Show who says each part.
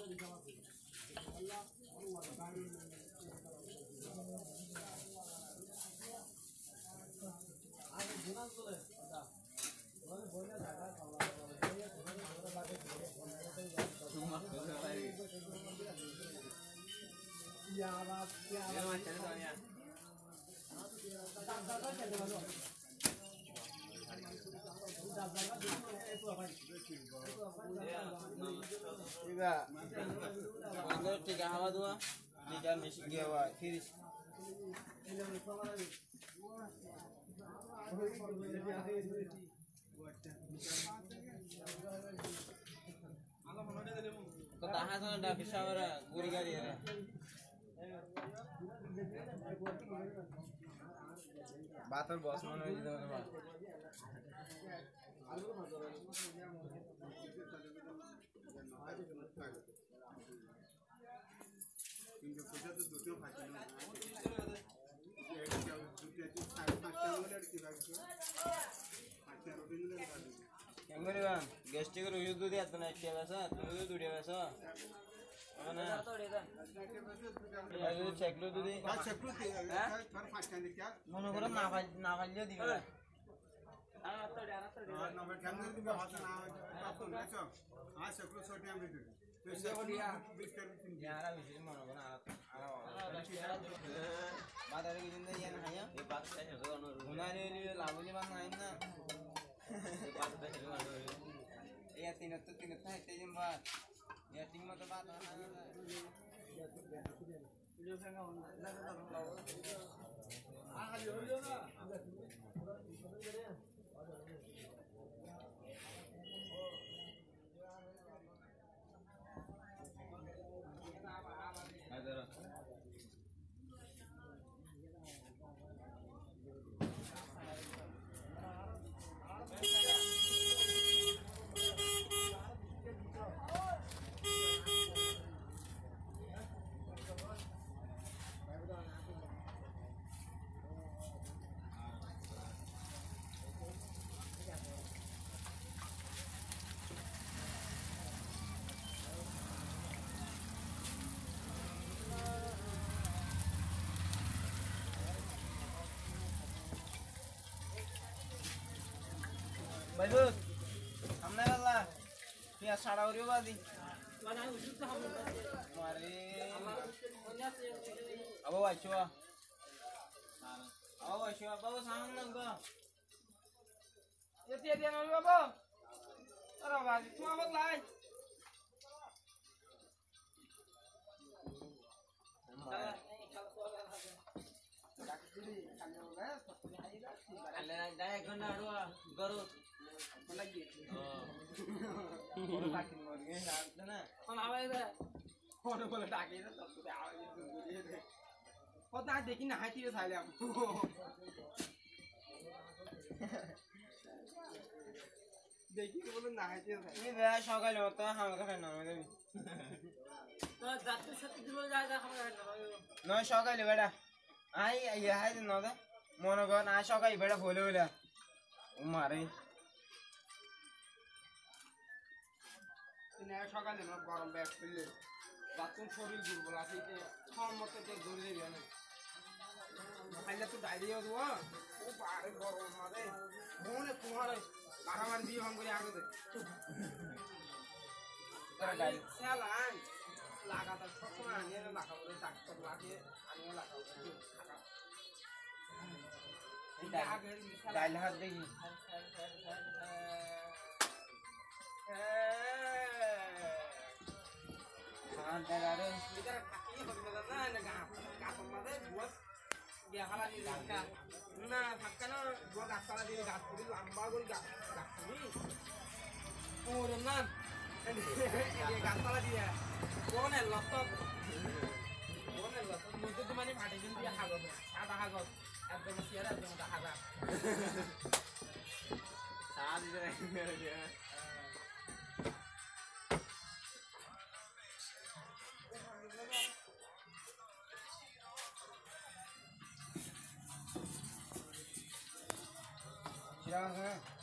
Speaker 1: Tiga hawa dua, tiga misi gawa, kiri. Ketahan sana dah bisa orang gurih gari ya. Batal bos mana itu teman. Yang mana bang? Gestik rujud tu dia tu nak siapa sah? Tu tu dia sah. Mana? Ayo cek lu tu dia.
Speaker 2: Cek lu tu.
Speaker 1: Mana korang nafal je di mana? भाई बस हमने वाला क्या साड़ा हो रही हो बादी हमारे अब वो अच्छा अब वो अच्छा बाबू सामने उनको ये दिया ना बाबू अरे बादी तुम अब लाए dah guna dua baru lagi. Orang pakai morgen nanti na. Orang apa itu? Orang boleh pakai itu tak sudah awal itu jadi. Kau tak dekin nak hati itu saya. Dekin tu boleh nak hati itu. Ini dah shokai lepas tu ham kerana nama itu. तो जाते सत्य दिलो जाएगा हमारे ना शौक है बेटा आई ये है दिन ना मोनो को ना शौक है बेटा बोले बोले उमारे नया शौक है ना गरम बैग पिले बातों शरीर दूर बोला थी कि हम मत तो दूर ही रहना पहले तो डायरी हो दुआ वो बाहर गरम मारे मोने तुम्हारे बारह भी हम को आगे दे डायरी सालान लागा तो छोटा आने में लागा उधर तक तो लागे आने में लागा उधर डाल हाथ देखी हाँ डाल इधर खाकी बंद करना है ना गाँव मत है बुआस ये हाला नहीं लगता ना थक्का ना बुआ गाँव वाला दिन गाँव पूरी लंबा गोल गाँव पूरी और ना ये गाँव वाला दिन है कौन है लॉस्टर मुझे तो मैंने फाटे जिन दिया हागो सादा हागो अब तो मसीहा है जो मुझे हागा साद इधर मेरे क्या चिराग है